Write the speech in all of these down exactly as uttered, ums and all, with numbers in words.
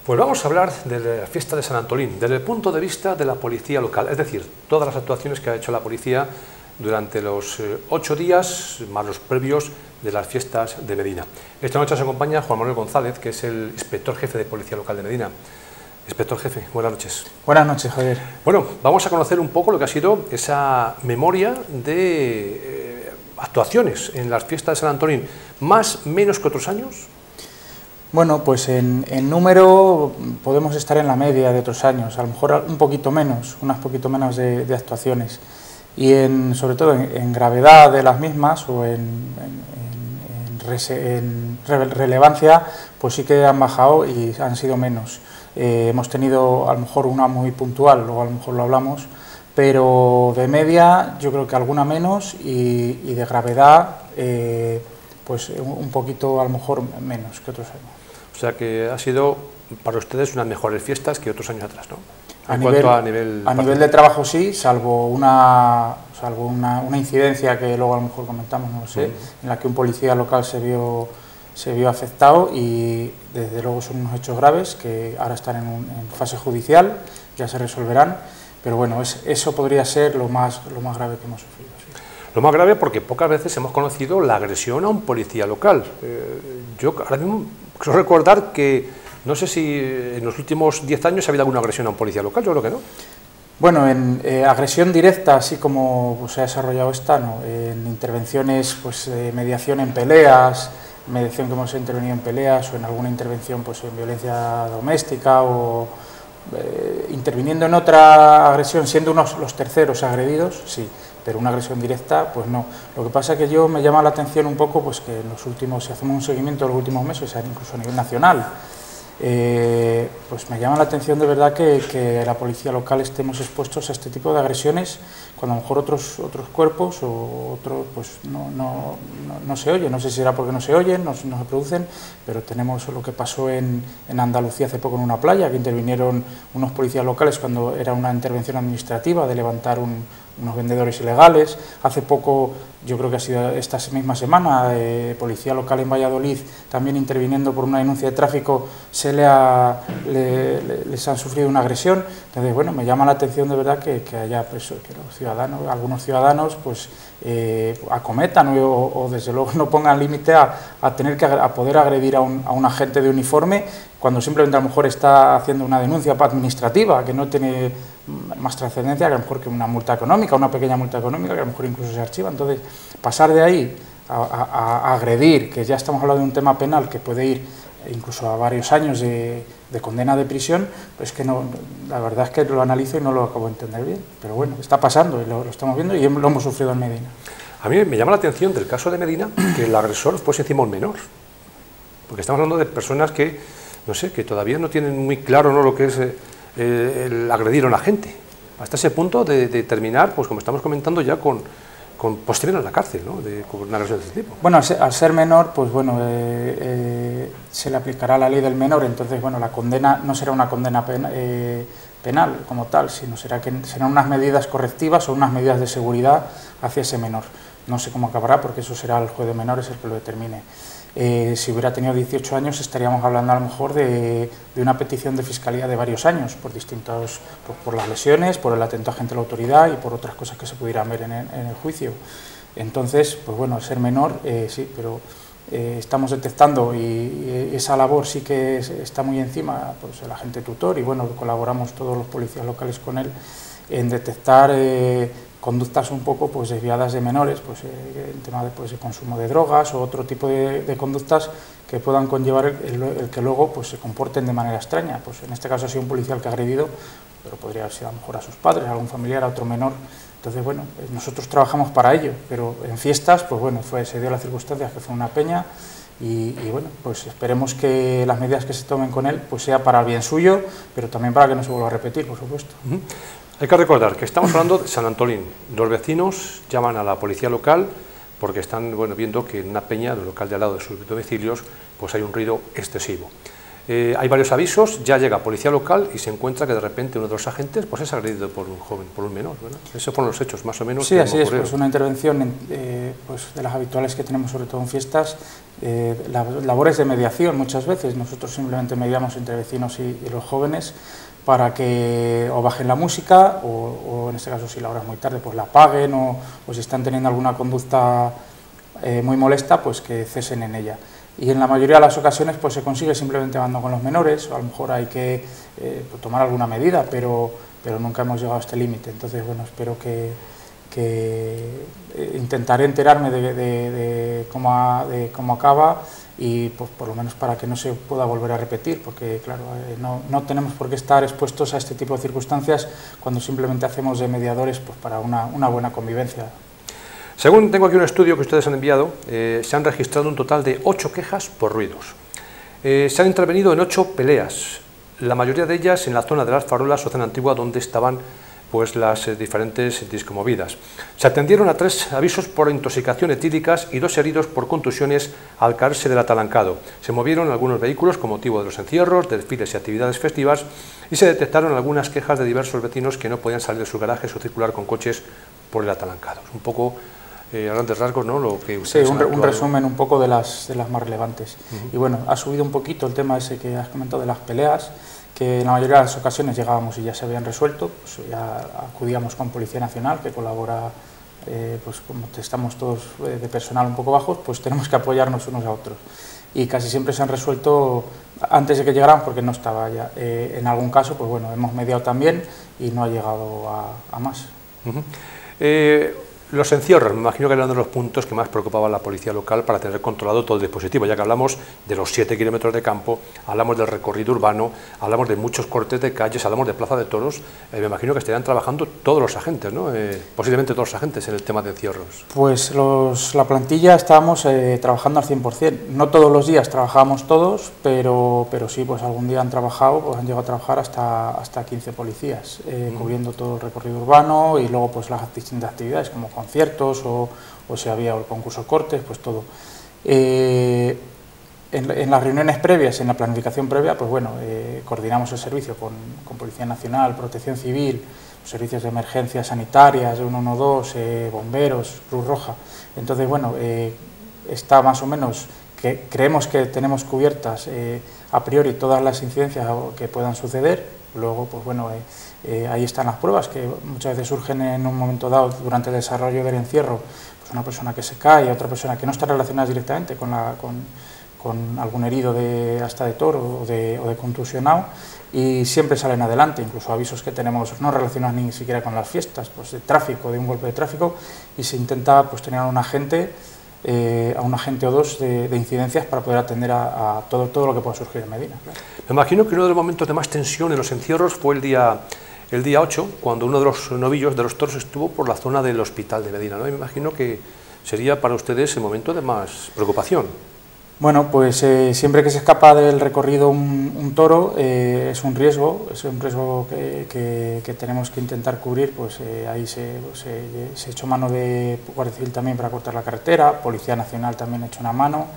Pues vamos a hablar de la fiesta de San Antolín, desde el punto de vista de la policía local, es decir, todas las actuaciones que ha hecho la policía durante los eh, ocho días, más los previos de las fiestas de Medina. Esta noche nos acompaña Juan Manuel González, que es el inspector jefe de Policía Local de Medina. Inspector jefe, buenas noches. Buenas noches, Javier. Bueno, vamos a conocer un poco lo que ha sido esa memoria de eh, actuaciones en las fiestas de San Antolín, más menos que otros años. Bueno, pues en, en número podemos estar en la media de otros años, a lo mejor un poquito menos, unas poquito menos de, de actuaciones. Y en, sobre todo en, en gravedad de las mismas o en, en, en, rese, en re, relevancia, pues sí que han bajado y han sido menos. Eh, hemos tenido a lo mejor una muy puntual, luego a lo mejor lo hablamos, pero de media yo creo que alguna menos y, y de gravedad eh, pues un poquito a lo mejor menos que otros años. O sea que ha sido para ustedes unas mejores fiestas que otros años atrás, ¿no? A en nivel, cuanto a nivel... A nivel de trabajo sí, salvo una salvo una, una incidencia que luego a lo mejor comentamos, no lo sé, mm. en la que un policía local se vio, se vio afectado y desde luego son unos hechos graves que ahora están en, un, en fase judicial, ya se resolverán, pero bueno, es, eso podría ser lo más, lo más grave que hemos sufrido. Sí. Lo más grave porque pocas veces hemos conocido la agresión a un policía local. Eh, yo ahora mismo quiero recordar que no sé si en los últimos diez años ha habido alguna agresión a un policía local, yo creo que no. Bueno, en eh, agresión directa, así como pues, se ha desarrollado esta, no. En intervenciones, pues eh, mediación en peleas, mediación que hemos intervenido en peleas o en alguna intervención pues en violencia doméstica o eh, interviniendo en otra agresión, siendo unos los terceros agredidos, sí, pero una agresión directa, pues no. Lo que pasa es que yo me llama la atención un poco, pues que en los últimos, si hacemos un seguimiento de los últimos meses, incluso a nivel nacional, Eh, pues me llama la atención de verdad que, que la policía local estemos expuestos a este tipo de agresiones cuando a lo mejor otros, otros cuerpos o otros pues no, no, no, no se oyen, no sé si será porque no se oyen, no, no se producen, pero tenemos lo que pasó en, en Andalucía hace poco en una playa, que intervinieron unos policías locales cuando era una intervención administrativa de levantar un, unos vendedores ilegales. Hace poco, yo creo que ha sido esta misma semana, eh, policía local en Valladolid también interviniendo por una denuncia de tráfico, se le ha, le, le, les han sufrido una agresión. Entonces, bueno, me llama la atención de verdad que, que haya pues, que los ciudadanos, algunos ciudadanos pues eh, acometan o, o desde luego no pongan límite a, a tener que a poder agredir a un, a un agente de uniforme cuando simplemente a lo mejor está haciendo una denuncia administrativa que no tiene más trascendencia que a lo mejor que una multa económica, una pequeña multa económica que a lo mejor incluso se archiva. Entonces, pasar de ahí a, a, a agredir, que ya estamos hablando de un tema penal que puede ir incluso a varios años de, de condena de prisión, pues que no, la verdad es que lo analizo y no lo acabo de entender bien, pero bueno, está pasando y lo, lo estamos viendo y lo hemos sufrido en Medina. A mí me llama la atención del caso de Medina que el agresor fuese encima un menor, porque estamos hablando de personas que, no sé, que todavía no tienen muy claro, ¿no?, lo que es eh, el agredir a una gente, hasta ese punto de, de terminar, pues como estamos comentando ya con... con pues terminar en la cárcel, ¿no?, de, con una agresión de este tipo. Bueno, al ser, al ser menor, pues bueno, eh, eh, se le aplicará la ley del menor, entonces, bueno, la condena no será una condena pena, eh, penal como tal, sino será que serán unas medidas correctivas o unas medidas de seguridad hacia ese menor. No sé cómo acabará, porque eso será el juez de menores el que lo determine. Eh, si hubiera tenido dieciocho años estaríamos hablando a lo mejor de, de una petición de fiscalía de varios años por distintos, por, por las lesiones, por el atento agente de la autoridad y por otras cosas que se pudieran ver en el, en el juicio. Entonces, pues bueno, al ser menor, eh, sí, pero eh, estamos detectando y, y esa labor sí que es, está muy encima, pues el agente tutor y bueno, colaboramos todos los policías locales con él en detectar eh, conductas un poco pues desviadas de menores, pues eh, en tema de, pues, de consumo de drogas o otro tipo de, de conductas que puedan conllevar el, el, el que luego pues se comporten de manera extraña. Pues en este caso ha sido un policía el que ha agredido, pero podría haber sido a lo mejor a sus padres, a algún familiar, a otro menor. Entonces, bueno, nosotros trabajamos para ello, pero en fiestas, pues bueno, fue, se dio las circunstancias que fue una peña y, y bueno, pues esperemos que las medidas que se tomen con él pues sea para el bien suyo, pero también para que no se vuelva a repetir, por supuesto. Uh-huh. Hay que recordar que estamos hablando de San Antolín. Los vecinos llaman a la policía local porque están bueno, viendo que en una peña, del local de al lado de sus domicilios, pues hay un ruido excesivo. Eh, hay varios avisos, ya llega policía local y se encuentra que de repente uno de los agentes pues, es agredido por un joven, por un menor, ¿verdad? Esos fueron los hechos más o menos. Sí, así es, pues una intervención eh, pues, de las habituales que tenemos sobre todo en fiestas, eh, labores de mediación muchas veces. Nosotros simplemente mediamos entre vecinos y, y los jóvenes para que o bajen la música o, o en este caso si la hora es muy tarde pues la apaguen o, o si están teniendo alguna conducta eh, muy molesta pues que cesen en ella. Y en la mayoría de las ocasiones pues se consigue simplemente andando con los menores, o a lo mejor hay que eh, tomar alguna medida, pero, pero nunca hemos llegado a este límite. Entonces, bueno, espero que, que eh, intentaré enterarme de, de, de, cómo ha, de cómo acaba y pues por lo menos para que no se pueda volver a repetir, porque claro, eh, no, no tenemos por qué estar expuestos a este tipo de circunstancias cuando simplemente hacemos de mediadores pues para una, una buena convivencia. Según tengo aquí un estudio que ustedes han enviado, eh, se han registrado un total de ocho quejas por ruidos. Eh, se han intervenido en ocho peleas, la mayoría de ellas en la zona de las farolas o zona antigua donde estaban pues, las eh, diferentes discomovidas. Se atendieron a tres avisos por intoxicación etíricas y dos heridos por contusiones al caerse del atalancado. Se movieron algunos vehículos con motivo de los encierros, desfiles y actividades festivas y se detectaron algunas quejas de diversos vecinos que no podían salir de sus garajes o circular con coches por el atalancado. Es un poco... Eh, a grandes rasgos, ¿no? Lo que sí, un, un resumen un poco de las, de las más relevantes. Uh-huh. Y bueno, ha subido un poquito el tema ese que has comentado de las peleas, que en la mayoría de las ocasiones llegábamos y ya se habían resuelto, pues ya acudíamos con Policía Nacional, que colabora, eh, pues como estamos todos eh, de personal un poco bajos, pues tenemos que apoyarnos unos a otros. Y casi siempre se han resuelto antes de que llegaran porque no estaba ya. Eh, en algún caso, pues bueno, hemos mediado también y no ha llegado a, a más. Uh-huh. eh... Los encierros, me imagino que eran uno de los puntos que más preocupaba a la policía local para tener controlado todo el dispositivo, ya que hablamos de los siete kilómetros de campo, hablamos del recorrido urbano, hablamos de muchos cortes de calles, hablamos de plaza de toros, eh, me imagino que estarían trabajando todos los agentes, ¿no? Eh, posiblemente todos los agentes en el tema de encierros. Pues los, la plantilla estábamos eh, trabajando al cien por cien, no todos los días trabajábamos todos, pero, pero sí, pues algún día han trabajado, pues han llegado a trabajar hasta, hasta quince policías, eh, mm. cubriendo todo el recorrido urbano y luego pues las distintas actividades como conciertos o, o si había el concurso cortes, pues todo. Eh, en, en las reuniones previas, en la planificación previa, pues bueno, eh, coordinamos el servicio con, con Policía Nacional, Protección Civil, servicios de emergencias sanitarias, ciento doce, eh, bomberos, Cruz Roja. Entonces, bueno, eh, está más o menos, que creemos que tenemos cubiertas eh, a priori todas las incidencias que puedan suceder. Luego, pues bueno, eh, eh, ahí están las pruebas que muchas veces surgen en un momento dado durante el desarrollo del encierro, pues una persona que se cae, otra persona que no está relacionada directamente con, la, con, con algún herido de, hasta de toro o de, o de contusionado, y siempre salen adelante, incluso avisos que tenemos no relacionados ni siquiera con las fiestas, pues de tráfico, de un golpe de tráfico, y se intenta pues tener a un agente, eh, a un agente o dos de, de incidencias para poder atender a, a todo, todo lo que pueda surgir en Medina. Claro. Me imagino que uno de los momentos de más tensión en los encierros fue el día, el día ocho, cuando uno de los novillos de los toros estuvo por la zona del hospital de Medina, ¿no? Y me imagino que sería para ustedes el momento de más preocupación. Bueno, pues eh, siempre que se escapa del recorrido un, un toro eh, es un riesgo, es un riesgo que, que, que tenemos que intentar cubrir, pues eh, ahí se, pues, eh, se echó mano de Guardia Civil también para cortar la carretera, Policía Nacional también echó una mano.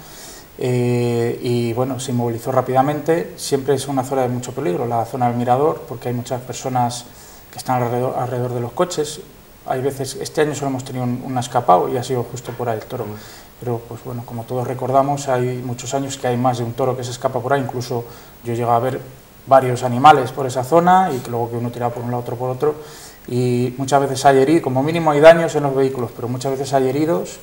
Eh, y bueno, se inmovilizó rápidamente. Siempre es una zona de mucho peligro, la zona del mirador, porque hay muchas personas que están alrededor, alrededor de los coches. Hay veces, este año solo hemos tenido un, un escapado y ha sido justo por ahí el toro. Pero pues bueno, como todos recordamos, hay muchos años que hay más de un toro que se escapa por ahí. Incluso yo llego a ver varios animales por esa zona y que luego que uno tira por un lado, otro por otro. Y muchas veces hay heridos, como mínimo hay daños en los vehículos, pero muchas veces hay heridos.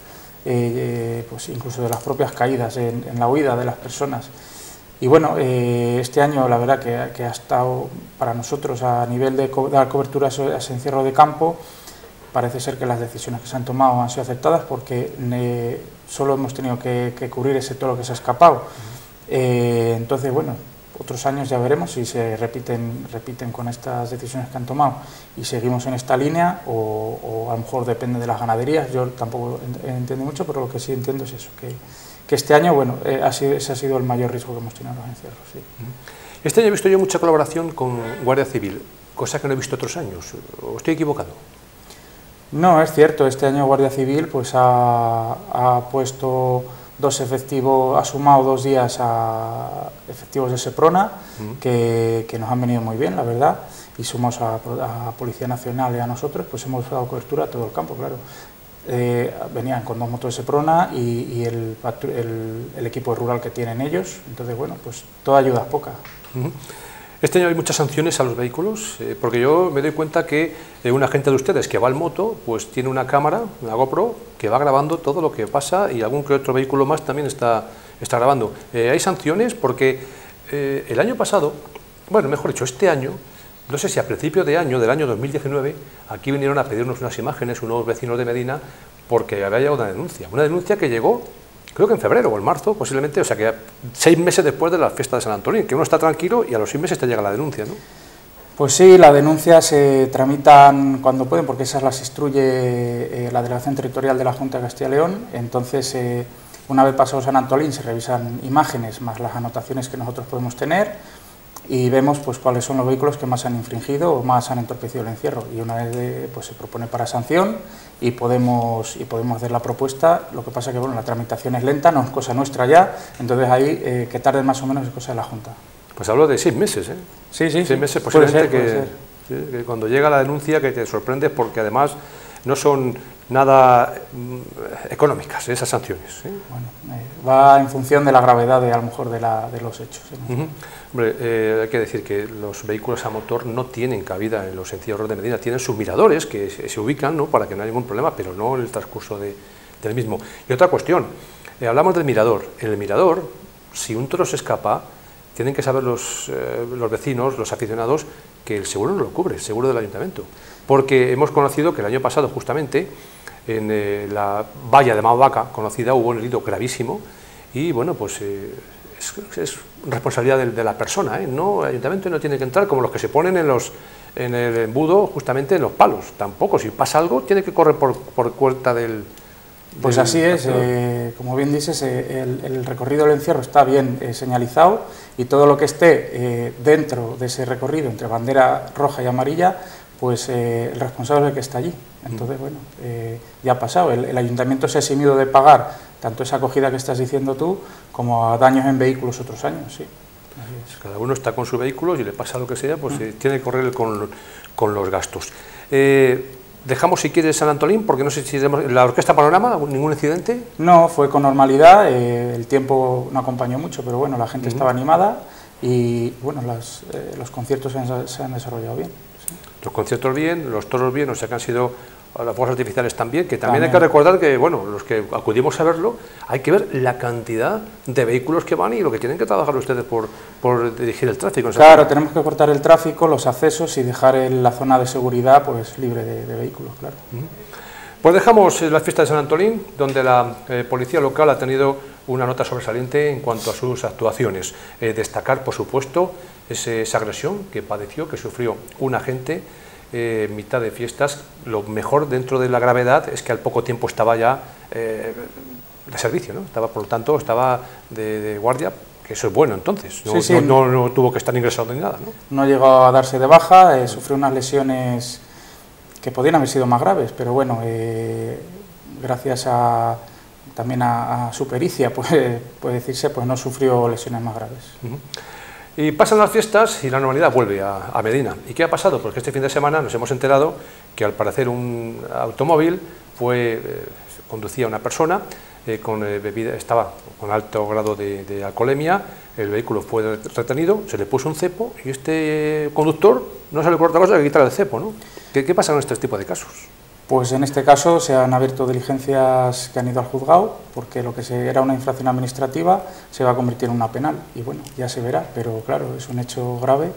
Eh, pues incluso de las propias caídas en, en la huida de las personas. Y bueno, eh, este año la verdad que, que ha estado para nosotros a nivel de co dar cobertura a ese, a ese encierro de campo, parece ser que las decisiones que se han tomado han sido aceptadas porque eh, solo hemos tenido que, que cubrir ese toro que se ha escapado. Eh, entonces, bueno, otros años ya veremos si se repiten, repiten con estas decisiones que han tomado y seguimos en esta línea o, o a lo mejor depende de las ganaderías. Yo tampoco entiendo mucho, pero lo que sí entiendo es eso, que, que este año, bueno, eh, ha sido, ese ha sido el mayor riesgo que hemos tenido en los encierros. Sí. Este año he visto yo mucha colaboración con Guardia Civil, cosa que no he visto otros años. ¿O estoy equivocado? No, es cierto. Este año Guardia Civil pues ha, ha puesto dos efectivos, ha sumado dos días a efectivos de Seprona, uh-huh. que, que nos han venido muy bien, la verdad, y sumamos a, a Policía Nacional y a nosotros, pues hemos dado cobertura a todo el campo, claro. Eh, venían con dos motos de Seprona y, y el, el, el equipo rural que tienen ellos, entonces bueno, pues toda ayuda es poca. Uh-huh. Este año hay muchas sanciones a los vehículos, eh, porque yo me doy cuenta que eh, un agente de ustedes que va en moto, pues tiene una cámara, una GoPro, que va grabando todo lo que pasa y algún que otro vehículo más también está, está grabando. Eh, hay sanciones porque eh, el año pasado, bueno, mejor dicho, este año, no sé si a principio de año, del año dos mil diecinueve, aquí vinieron a pedirnos unas imágenes unos vecinos de Medina porque había llegado una denuncia, una denuncia que llegó creo que en febrero o en marzo, posiblemente, o sea que seis meses después de la fiesta de San Antolín, que uno está tranquilo y a los seis meses te llega la denuncia, ¿no? Pues sí, las denuncias se tramitan cuando pueden, porque esas las instruye eh, la Delegación Territorial de la Junta de Castilla y León. Entonces, eh, una vez pasado San Antolín, se revisan imágenes más las anotaciones que nosotros podemos tener y vemos pues cuáles son los vehículos que más han infringido o más han entorpecido el encierro. Y una vez de, pues se propone para sanción y podemos, y podemos hacer la propuesta. Lo que pasa que bueno, la tramitación es lenta, no es cosa nuestra ya, entonces ahí eh, que tarde más o menos es cosa de la Junta. Pues hablo de seis meses, ¿eh? Sí, sí. Seis meses puede posiblemente ser, que, puede ser. Sí, que cuando llega la denuncia que te sorprendes porque además no son nada mm, económicas esas sanciones, ¿eh? Bueno, eh, va en función de la gravedad de, a lo mejor de, la, de los hechos, ¿sí? Uh-huh. Hombre, eh, hay que decir que los vehículos a motor no tienen cabida en los encierros de Medina, tienen sus miradores que se, se ubican, ¿no?, para que no haya ningún problema, pero no en el transcurso de, del mismo. Y otra cuestión, eh, hablamos del mirador. En el mirador, si un toro se escapa, tienen que saber los, eh, los vecinos, los aficionados, que el seguro no lo cubre, el seguro del ayuntamiento. Porque hemos conocido que el año pasado, justamente, en eh, la valla de Mavaca, conocida, hubo un herido gravísimo y, bueno, pues eh, es, es responsabilidad de, de la persona, ¿eh? No, el ayuntamiento no tiene que entrar como los que se ponen en, los, en el embudo, justamente en los palos. Tampoco, si pasa algo, tiene que correr por, por cuenta del... Pues del, así es, eh, como bien dices, eh, el, el recorrido del encierro está bien eh, señalizado y todo lo que esté eh, dentro de ese recorrido, entre bandera roja y amarilla, pues eh, el responsable es el que está allí. Entonces, bueno, eh, ya ha pasado. El, el ayuntamiento se ha eximido de pagar tanto esa acogida que estás diciendo tú, como a daños en vehículos otros años, sí. Así es. Cada uno está con su vehículo y le pasa lo que sea, pues eh, tiene que correr con, con los gastos. Eh, dejamos, si quieres, San Antolín, porque no sé si tenemos la Orquesta Panorama, ningún incidente. No, fue con normalidad, eh, el tiempo no acompañó mucho, pero bueno, la gente uh-huh. estaba animada y bueno, las, eh, los conciertos se han, se han desarrollado bien. Sí. Los conciertos bien, los toros bien, o sea que han sido las fuegos artificiales también, que también, también hay que recordar que, bueno, los que acudimos a verlo, hay que ver la cantidad de vehículos que van y lo que tienen que trabajar ustedes por, por dirigir el tráfico. Claro, zona. Tenemos que cortar el tráfico, los accesos y dejar el, la zona de seguridad pues libre de, de vehículos, claro. Uh-huh. Pues dejamos la fiesta de San Antolín, donde la eh, policía local ha tenido una nota sobresaliente en cuanto a sus actuaciones. Eh, destacar, por supuesto, ese, esa agresión que padeció, que sufrió un agente eh, en mitad de fiestas. Lo mejor dentro de la gravedad es que al poco tiempo estaba ya eh, de servicio, ¿no? Estaba, por lo tanto, estaba de, de guardia, que eso es bueno entonces, no, sí, sí. no, no, no tuvo que estar ingresado ni nada, ¿no? No llegó a darse de baja, eh, sufrió unas lesiones que podían haber sido más graves, pero bueno, eh, gracias a, también a, a su pericia, puede, puede decirse, pues no sufrió lesiones más graves. Uh-huh. Y pasan las fiestas y la normalidad vuelve a, a Medina. ¿Y qué ha pasado? Porque este fin de semana nos hemos enterado que al parecer un automóvil fue, eh, conducía una persona eh, con eh, bebida, estaba con alto grado de, de alcoholemia, el vehículo fue retenido, se le puso un cepo y este conductor no se le ocurre otra cosa que quitar el cepo, ¿no? ¿Qué, qué pasa con este tipo de casos? Pues en este caso se han abierto diligencias que han ido al juzgado, porque lo que se, era una infracción administrativa se va a convertir en una penal, y bueno, ya se verá, pero claro, es un hecho grave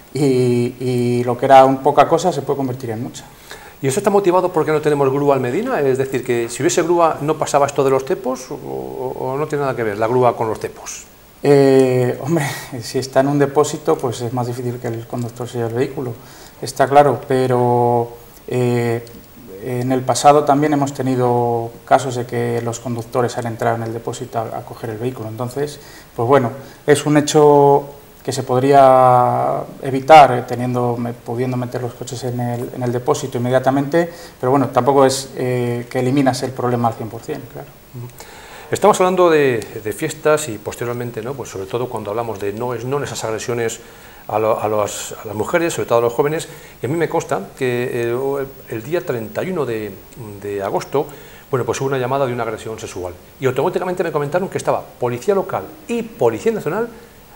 y, y lo que era un poca cosa se puede convertir en mucha. ¿Y eso está motivado porque no tenemos grúa en Medina? Es decir, que si hubiese grúa no pasaba esto de los cepos, o, o no tiene nada que ver la grúa con los cepos. Eh, hombre, si está en un depósito, pues es más difícil que el conductor se lleve el vehículo, está claro, pero eh, en el pasado también hemos tenido casos de que los conductores han entrado en el depósito a, a coger el vehículo, entonces, pues bueno, es un hecho que se podría evitar teniendo, pudiendo meter los coches en el, en el depósito inmediatamente, pero bueno, tampoco es eh, que eliminas el problema al cien por cien, claro. Estamos hablando de, de fiestas y posteriormente, ¿no? Pues sobre todo cuando hablamos de no, no esas agresiones a, lo, a, los, a las mujeres, sobre todo a los jóvenes, y a mí me consta que el, el día treinta y uno de, de agosto, bueno, pues hubo una llamada de una agresión sexual y automáticamente me comentaron que estaba Policía Local y Policía Nacional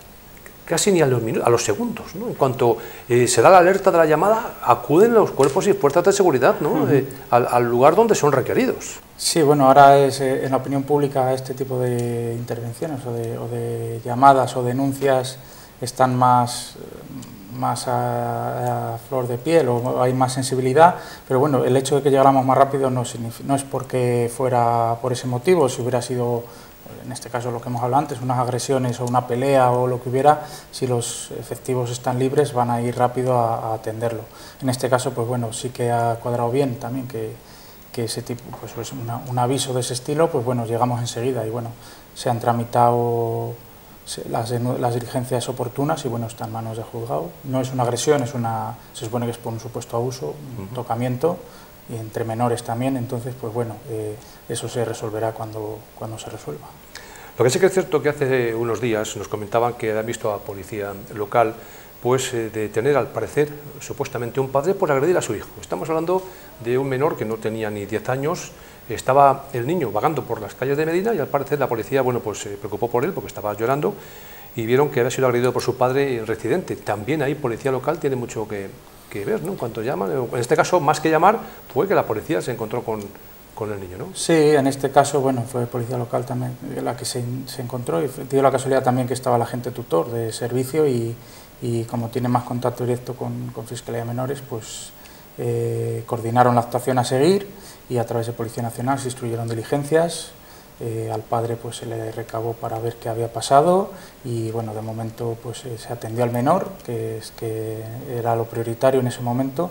casi ni a los, minutos, a los segundos, ¿no? En cuanto eh, se da la alerta de la llamada, acuden los cuerpos y fuerzas de seguridad, ¿no? Uh-huh. eh, al, al lugar donde son requeridos. Sí, bueno, ahora es eh, en la opinión pública este tipo de intervenciones o de, o de llamadas o denuncias están más, más a, a flor de piel o hay más sensibilidad, pero bueno, el hecho de que llegáramos más rápido no, no es porque fuera por ese motivo. Si hubiera sido, en este caso lo que hemos hablado antes, unas agresiones o una pelea o lo que hubiera, si los efectivos están libres van a ir rápido a, a atenderlo. En este caso, pues bueno, sí que ha cuadrado bien también que, que ese tipo, pues, pues una, un aviso de ese estilo, pues bueno, llegamos enseguida y bueno, se han tramitado las, las diligencias oportunas y bueno, está en manos de juzgado. No es una agresión, es una, se supone que es por un supuesto abuso, un uh-huh. tocamiento, y entre menores también, entonces pues bueno, eh, eso se resolverá cuando, cuando se resuelva. Lo que sí que es cierto que hace unos días nos comentaban que habían visto a policía local pues eh, detener al parecer supuestamente un padre por agredir a su hijo. Estamos hablando de un menor que no tenía ni diez años, estaba el niño vagando por las calles de Medina y al parecer la policía bueno pues se preocupó por él porque estaba llorando y vieron que había sido agredido por su padre residente. También ahí policía local tiene mucho que que ver, ¿no? En cuanto llaman, en este caso más que llamar fue que la policía se encontró con, con el niño, ¿no? Sí, en este caso, bueno, fue policía local también la que se, se encontró y dio la casualidad también que estaba el agente tutor de servicio y, y como tiene más contacto directo con, con Fiscalía de Menores, pues eh, coordinaron la actuación a seguir y a través de Policía Nacional se instruyeron diligencias. Eh, al padre pues se le recabó para ver qué había pasado y bueno, de momento pues eh, se atendió al menor, que es que era lo prioritario en ese momento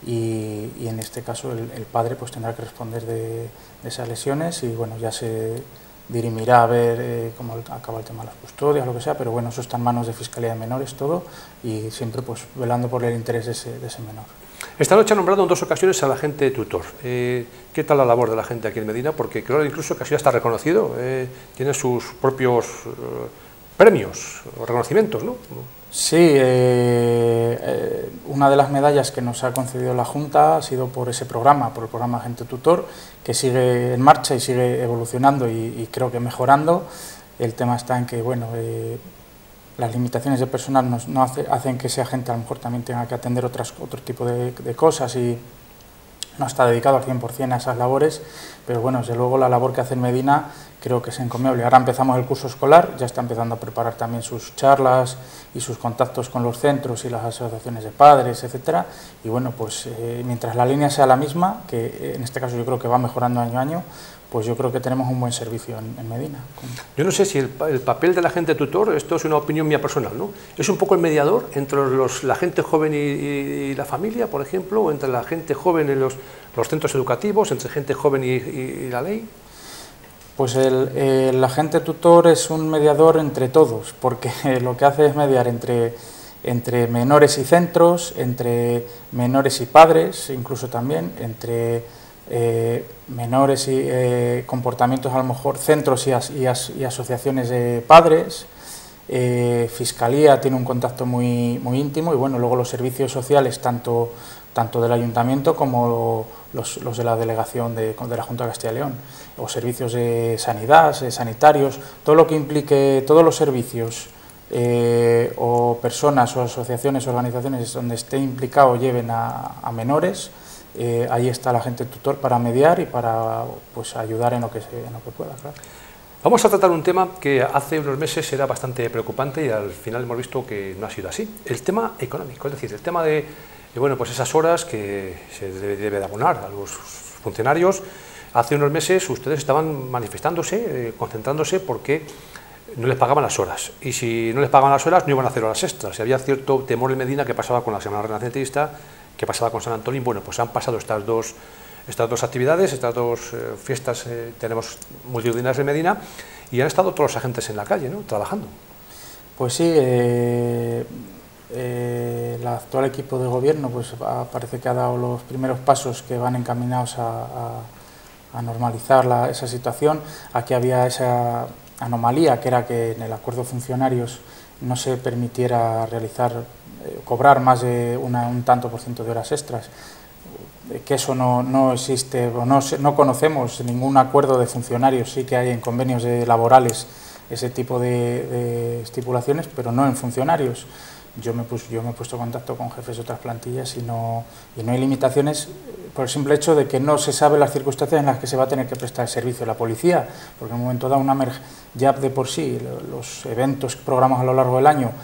y, y en este caso el, el padre pues tendrá que responder de, de esas lesiones y bueno, ya se dirimirá a ver eh, cómo acaba el tema de las custodias, lo que sea, pero bueno, eso está en manos de Fiscalía de Menores todo y siempre pues velando por el interés de ese, de ese menor. Esta noche ha nombrado en dos ocasiones al agente tutor. Eh, ¿Qué tal la labor de la gente aquí en Medina? Porque creo incluso que ha sido hasta reconocido, eh, tiene sus propios eh, premios o reconocimientos, ¿no? Sí, eh, eh, una de las medallas que nos ha concedido la Junta ha sido por ese programa, por el programa Agente Tutor, que sigue en marcha y sigue evolucionando y, y creo que mejorando. El tema está en que, bueno, eh, las limitaciones de personal nos, no hace, hacen que ese agente a lo mejor también tenga que atender otras, otro tipo de, de cosas y no está dedicado al cien por cien a esas labores, pero bueno, desde luego la labor que hace en Medina creo que es encomiable. Ahora empezamos el curso escolar, ya está empezando a preparar también sus charlas y sus contactos con los centros y las asociaciones de padres, etcétera. Y bueno, pues eh, mientras la línea sea la misma, que en este caso yo creo que va mejorando año a año, pues yo creo que tenemos un buen servicio en, en Medina. Yo no sé si el, el papel del agente tutor, esto es una opinión mía personal, ¿no? Es un poco el mediador entre los, la gente joven y, y, y la familia, por ejemplo, o entre la gente joven en los, los centros educativos, entre gente joven y, y, y la ley. Pues el, el agente tutor es un mediador entre todos, porque lo que hace es mediar entre, entre menores y centros, entre menores y padres, incluso también, entre eh, menores y eh, comportamientos, a lo mejor centros y, as, y, as, y asociaciones de padres. Eh, Fiscalía tiene un contacto muy, muy íntimo y bueno, luego los servicios sociales, tanto, tanto del Ayuntamiento como los, los de la Delegación de, de la Junta de Castilla y León, o servicios de sanidad, de sanitarios, todo lo que implique, todos los servicios eh, o personas o asociaciones o organizaciones donde esté implicado o lleven a, a menores, eh, ahí está el agente tutor para mediar y para pues, ayudar en lo que, se, en lo que pueda, claro. Vamos a tratar un tema que hace unos meses era bastante preocupante y al final hemos visto que no ha sido así. El tema económico, es decir, el tema de, de bueno, pues esas horas que se debe, debe de abonar a los funcionarios. Hace unos meses ustedes estaban manifestándose, eh, concentrándose porque no les pagaban las horas y si no les pagaban las horas no iban a hacer horas extras. Y había cierto temor en Medina que pasaba con la Semana Renacentista, que pasaba con San Antolín. Bueno, pues han pasado estas dos Estas dos actividades, estas dos eh, fiestas, eh, tenemos multitudinarias en Medina y han estado todos los agentes en la calle, ¿no?, trabajando. Pues sí, eh, eh, el actual equipo de gobierno pues, parece que ha dado los primeros pasos que van encaminados a, a, a normalizar la, esa situación. Aquí había esa anomalía, que era que en el acuerdo de funcionarios no se permitiera realizar, eh, cobrar más de una, un tanto por ciento de horas extras, que eso no, no existe, o no, no conocemos ningún acuerdo de funcionarios. Sí que hay en convenios de laborales ese tipo de, de estipulaciones, pero no en funcionarios. Yo me, pus, yo me he puesto en contacto con jefes de otras plantillas y no, y no hay limitaciones por el simple hecho de que no se sabe las circunstancias en las que se va a tener que prestar el servicio a la policía, porque en un momento dado una ya de por sí los eventos que programamos a lo largo del año,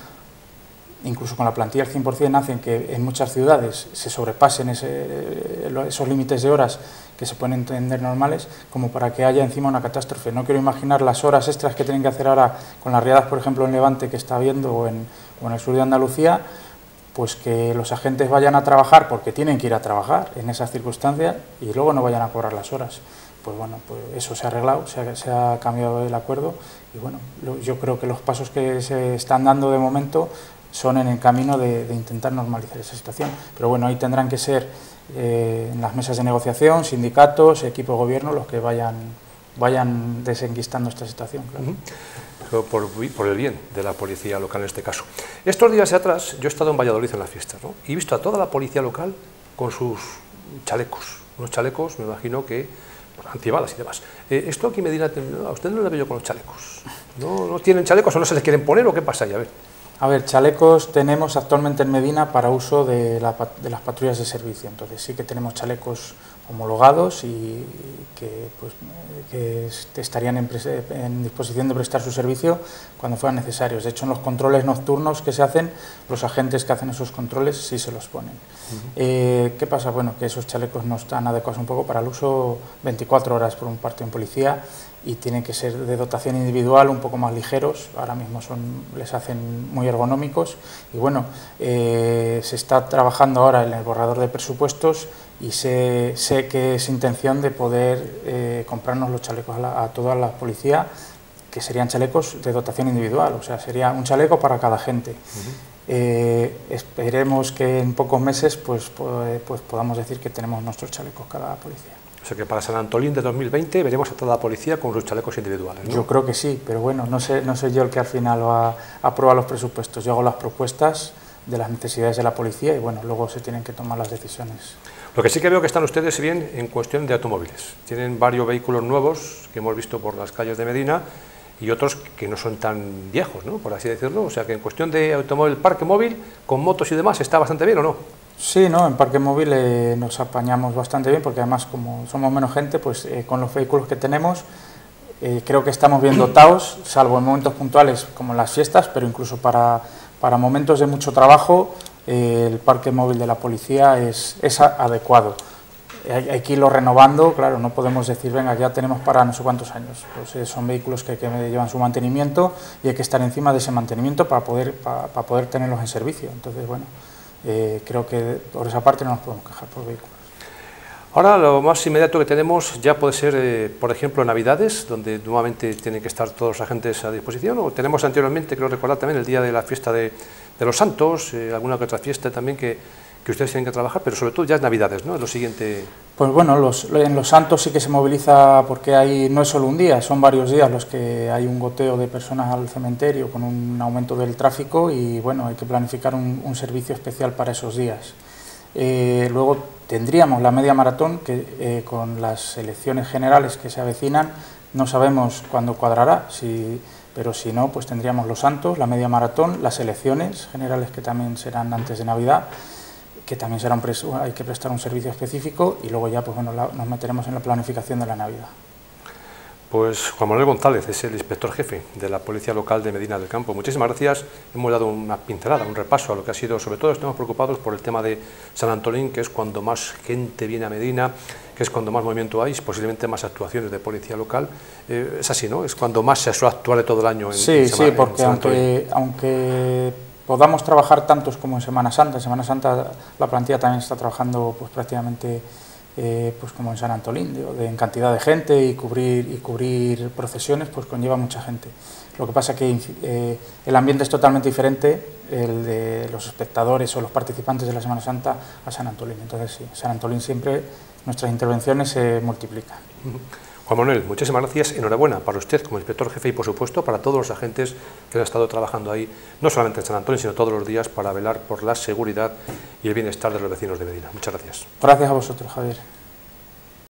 incluso con la plantilla al cien por cien, hacen que en muchas ciudades se sobrepasen ese, esos límites de horas que se pueden entender normales, como para que haya encima una catástrofe. No quiero imaginar las horas extras que tienen que hacer ahora con las riadas, por ejemplo, en Levante, que está habiendo, o en, o en el sur de Andalucía, pues que los agentes vayan a trabajar porque tienen que ir a trabajar en esas circunstancias y luego no vayan a cobrar las horas. Pues bueno, pues eso se ha arreglado, se ha, se ha cambiado el acuerdo y bueno, lo, yo creo que los pasos que se están dando de momento son en el camino de, de intentar normalizar esa situación. Pero bueno, ahí tendrán que ser eh, en las mesas de negociación, sindicatos, equipo de gobierno, los que vayan, vayan desenquistando esta situación. Claro. Uh-huh. Por, por el bien de la policía local en este caso. Estos días de atrás yo he estado en Valladolid en las fiestas, ¿no? Y he visto a toda la policía local con sus chalecos, unos chalecos, me imagino que antibalas y demás. Eh, esto aquí me dirá, a usted no le veo yo con los chalecos, ¿no? ¿No tienen chalecos o no se les quieren poner o qué pasa ahí? A ver. A ver, chalecos tenemos actualmente en Medina para uso de, la, de las patrullas de servicio, entonces sí que tenemos chalecos homologados y que, pues, que estarían en, en disposición de prestar su servicio cuando fueran necesarios. De hecho, en los controles nocturnos que se hacen, los agentes que hacen esos controles sí se los ponen. Uh-huh. eh, ¿Qué pasa? Bueno, que esos chalecos no están adecuados un poco para el uso veinticuatro horas por un parte en policía y tienen que ser de dotación individual, un poco más ligeros. Ahora mismo son, les hacen muy ergonómicos y bueno, eh, se está trabajando ahora en el borrador de presupuestos y sé, sé que es intención de poder eh, comprarnos los chalecos a, la, a toda la policía, que serían chalecos de dotación individual, o sea, sería un chaleco para cada agente. Uh-huh. eh, esperemos que en pocos meses pues, pues, pues podamos decir que tenemos nuestros chalecos cada policía. O sea que para San Antolín de dos mil veinte veremos a toda la policía con sus chalecos individuales, ¿no? Yo creo que sí, pero bueno, no sé, no soy yo el que al final va a aprobar los presupuestos. Yo hago las propuestas de las necesidades de la policía y bueno, luego se tienen que tomar las decisiones. Lo que sí que veo que están ustedes bien en cuestión de automóviles. Tienen varios vehículos nuevos que hemos visto por las calles de Medina y otros que no son tan viejos, ¿no?, por así decirlo. O sea que en cuestión de automóvil, parque móvil, con motos y demás, ¿está bastante bien o no? Sí, ¿no? En parque móvil eh, nos apañamos bastante bien porque además como somos menos gente, pues eh, con los vehículos que tenemos eh, creo que estamos bien dotados, salvo en momentos puntuales como en las fiestas, pero incluso para, para momentos de mucho trabajo eh, el parque móvil de la policía es, es adecuado. Hay, hay que irlo renovando, claro, no podemos decir, venga, ya tenemos para no sé cuántos años. Pues, eh, son vehículos que, que llevan su mantenimiento y hay que estar encima de ese mantenimiento para poder, para, para poder tenerlos en servicio. Entonces, bueno, Eh, creo que por esa parte no nos podemos quejar por vehículos. Ahora lo más inmediato que tenemos ya puede ser, eh, por ejemplo, Navidades, donde nuevamente tienen que estar todos los agentes a disposición, o tenemos anteriormente, creo recordar también, el día de la fiesta de, de los Santos, eh, alguna que otra fiesta también que, que ustedes tienen que trabajar, pero sobre todo ya es Navidades, ¿no? Es lo siguiente. Pues bueno, los, en los Santos sí que se moviliza porque hay, no es solo un día, son varios días los que hay un goteo de personas al cementerio con un aumento del tráfico y bueno, hay que planificar un, un servicio especial para esos días. Eh, luego tendríamos la media maratón que eh, con las elecciones generales que se avecinan no sabemos cuándo cuadrará, si, pero si no, pues tendríamos los Santos, la media maratón, las elecciones generales que también serán antes de Navidad, que también será un hay que prestar un servicio específico y luego ya pues bueno, la, nos meteremos en la planificación de la Navidad. Pues Juan Manuel González es el inspector jefe de la Policía Local de Medina del Campo. Muchísimas gracias, hemos dado una pincelada, un repaso a lo que ha sido, sobre todo estamos preocupados por el tema de San Antolín, que es cuando más gente viene a Medina, que es cuando más movimiento hay, posiblemente más actuaciones de policía local. Eh, es así, ¿no? Es cuando más se suele actuar de todo el año en Sí, en sí, Semana, porque en aunque, aunque podamos trabajar tantos como en Semana Santa, en Semana Santa la plantilla también está trabajando pues prácticamente eh, pues como en San Antolín, digo, de, en cantidad de gente y cubrir, y cubrir procesiones pues conlleva mucha gente. Lo que pasa es que eh, el ambiente es totalmente diferente, el de los espectadores o los participantes de la Semana Santa a San Antolín. Entonces sí, San Antolín siempre nuestras intervenciones se multiplican. Juan Manuel, muchísimas gracias, enhorabuena para usted como inspector jefe y por supuesto para todos los agentes que han estado trabajando ahí, no solamente en San Antonio, sino todos los días para velar por la seguridad y el bienestar de los vecinos de Medina. Muchas gracias. Gracias a vosotros, Javier.